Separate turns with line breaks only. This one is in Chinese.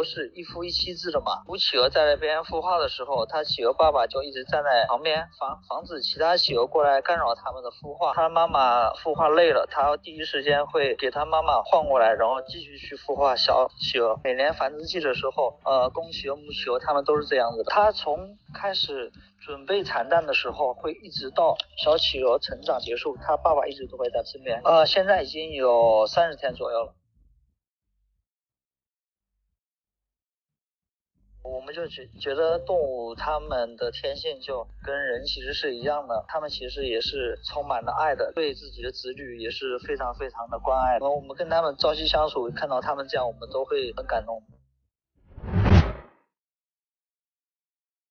是一夫一妻制的嘛，母企鹅在那边孵化的时候，它企鹅爸爸就一直站在旁边防止其他企鹅过来干扰它们的孵化。它妈妈孵化累了，它第一时间会给它妈妈换过来，然后继续去孵化小企鹅。每年繁殖季的时候，公企鹅母企鹅它们都是这样子的。它从开始准备产蛋的时候，会一直到小企鹅成长结束，它爸爸一直都会在身边。现在已经有30天左右了。我们就觉得动物它们的天性就跟人其实是一样的，它们其实也是充满了爱的，对自己的子女也是非常非常的关爱。我们跟它们朝夕相处，看到它们这样，我们都会很感动。